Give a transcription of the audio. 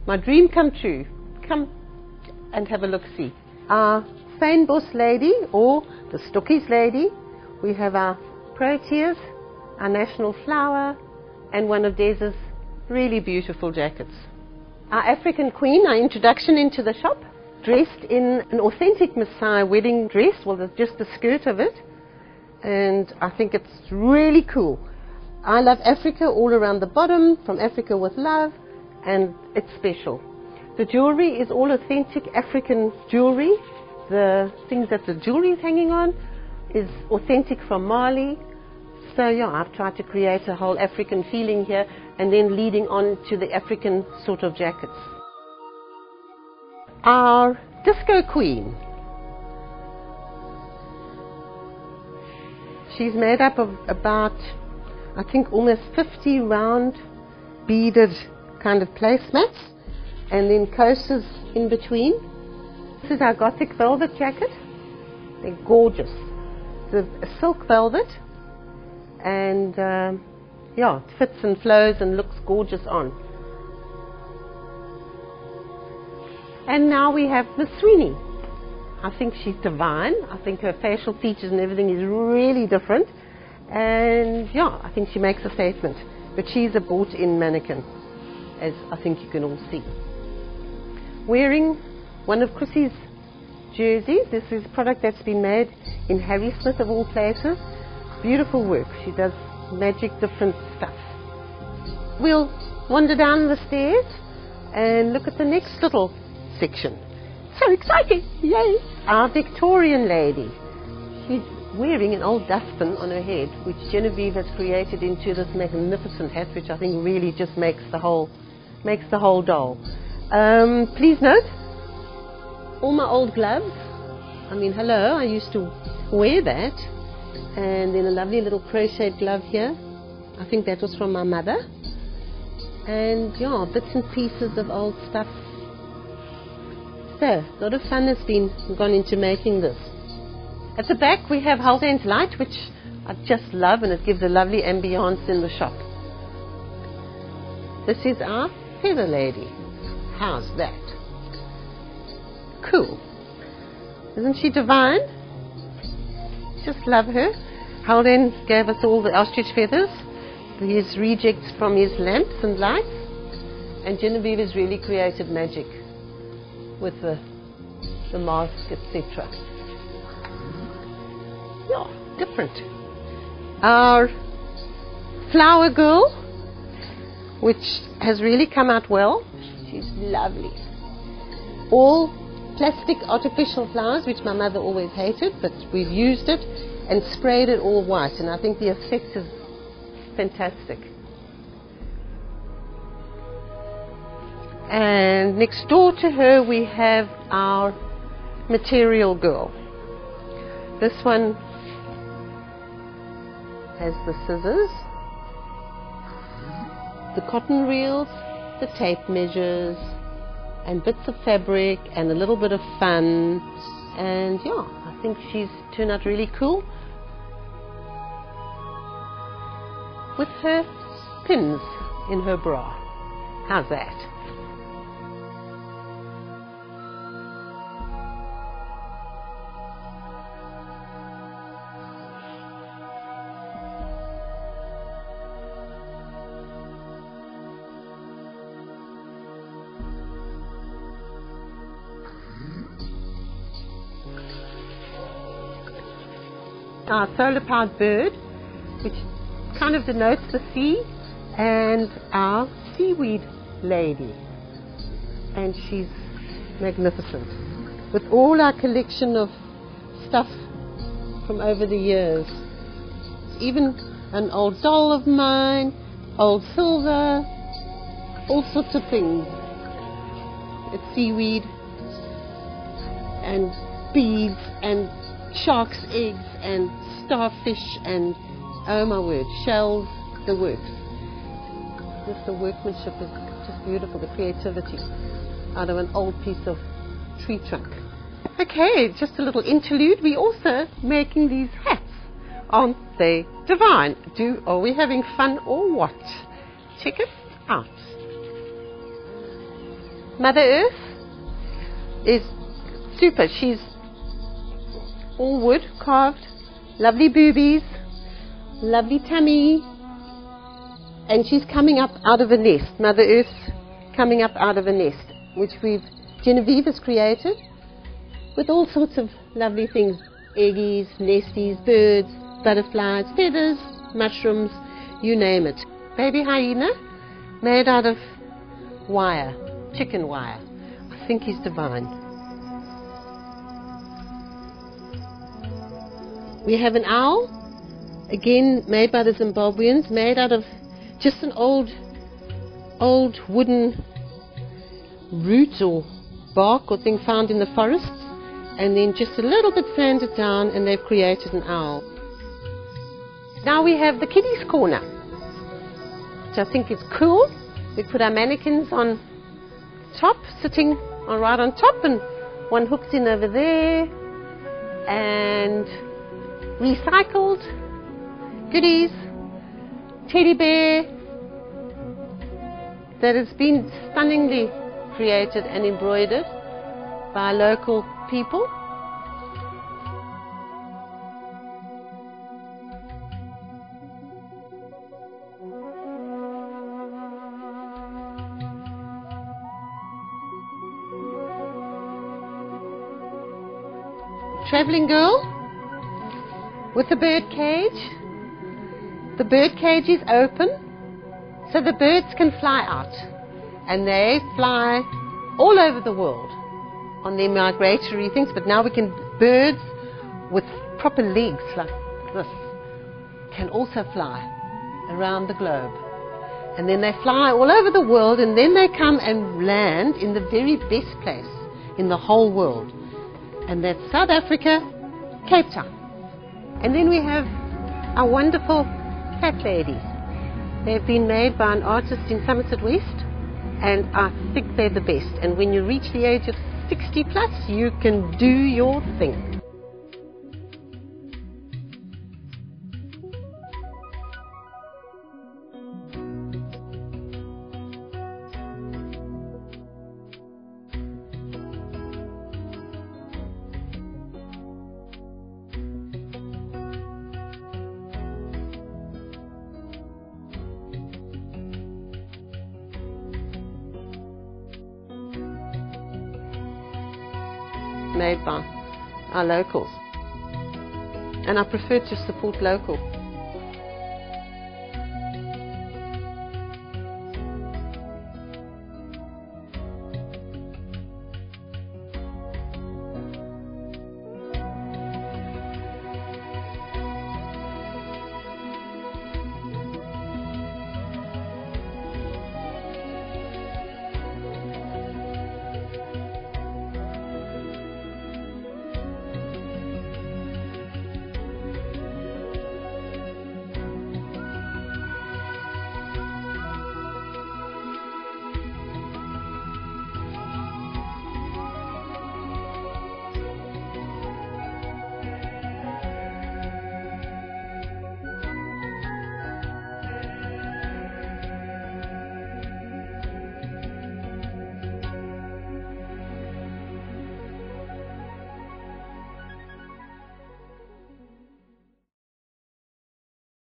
My dream come true. Come and have a look-see. Our Fynbos lady, or the Stokkies lady. We have our proteas, our national flower, and one of Des's really beautiful jackets. Our African queen, our introduction into the shop, dressed in an authentic Maasai wedding dress, well, just the skirt of it, and I think it's really cool. I love Africa all around the bottom, from Africa with love, and it's special. The jewelry is all authentic African jewelry. The things that the jewelry is hanging on is authentic from Mali. So yeah, I've tried to create a whole African feeling here, and then leading on to the African sort of jackets. Our disco queen. She's made up of about, I think, almost 50 round beaded kind of placemats, and then coasters in between. This is our gothic velvet jacket. They're gorgeous. It's a silk velvet, and yeah, it fits and flows and looks gorgeous on. And now we have Miss Sweeney. I think she's divine. I think her facial features and everything is really different. And yeah, I think she makes a statement. But she's a bought-in mannequin, as I think you can all see. Wearing one of Chrissy's jerseys. This is a product that's been made in Harry Smith of all places. Beautiful work. She does magic different stuff. We'll wander down the stairs and look at the next little section. So exciting! Yay! Our Victorian lady. She's wearing an old dustbin on her head, which Genevieve has created into this magnificent hat, which I think really just makes the whole doll. Please note, all my old gloves. I mean, hello, I used to wear that. And then a lovely little crocheted glove here. I think that was from my mother. And yeah, bits and pieces of old stuff. So, a lot of fun has gone into making this. At the back we have Haldane's light, which I just love, and it gives a lovely ambiance in the shop. This is our feather lady. How's that? Cool. Isn't she divine? Just love her. Haldane gave us all the ostrich feathers, his rejects from his lamps and lights, and Genevieve has really created magic with the mask, etc. Yeah, different. Our flower girl, which has really come out well. She's lovely. All plastic artificial flowers, which my mother always hated, but we've used it and sprayed it all white, and I think the effect is fantastic. And next door to her we have our material girl. This one has the scissors, the cotton reels, the tape measures, and bits of fabric and a little bit of fun. And yeah, I think she's turned out really cool with her pins in her bra. How's that? Our solar-powered bird, which kind of denotes the sea, and our seaweed lady. And she's magnificent. With all our collection of stuff from over the years. Even an old doll of mine, old silver, all sorts of things. It's seaweed and beads and shark's eggs and starfish and, oh my word, shells, the works. Just the workmanship is just beautiful, the creativity out of an old piece of tree trunk. Okay, just a little interlude. We're also making these hats. Aren't they divine? Are we having fun or what? Check it out. Mother Earth is super. She's all wood carved, lovely boobies, lovely tummy, and she's coming up out of a nest. Mother Earth's coming up out of a nest, which Genevieve has created with all sorts of lovely things: eggies, nesties, birds, butterflies, feathers, mushrooms, you name it. Baby hyena made out of wire, chicken wire. I think he's divine. We have an owl, again made by the Zimbabweans, made out of just an old wooden root or bark or thing found in the forests, and then just a little bit sanded down, and they've created an owl. Now we have the kiddies corner, which I think is cool. We put our mannequins on top, sitting right on top, and one hooks in over there, and recycled goodies, teddy bear that has been stunningly created and embroidered by local people. Traveling girl with a bird cage. The bird cage is open so the birds can fly out, and they fly all over the world on their migratory things, but now birds with proper legs like this can also fly around the globe, and then they fly all over the world, and then they come and land in the very best place in the whole world, and that's South Africa, Cape Town. And then we have our wonderful cat ladies. They've been made by an artist in Somerset West, and I think they're the best. And when you reach the age of 60 plus, you can do your thing. Made by our locals, and I prefer to support local.